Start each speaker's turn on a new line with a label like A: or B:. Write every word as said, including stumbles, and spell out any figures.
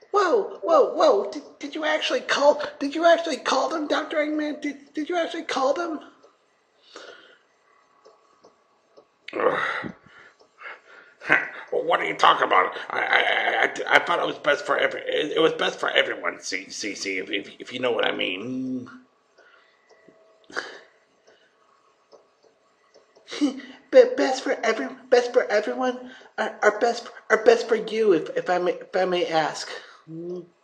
A: Whoa, whoa, whoa! Did, did you actually call? Did you actually call them, Doctor Eggman? Did Did you actually call them?
B: Well, what are you talking about? I, I, I, I thought it was best for every. It, it was best for everyone. See, see, see. If, if, if you know what I mean.
A: But best for every best for everyone, or, or best or best for you, if if I may if I may ask.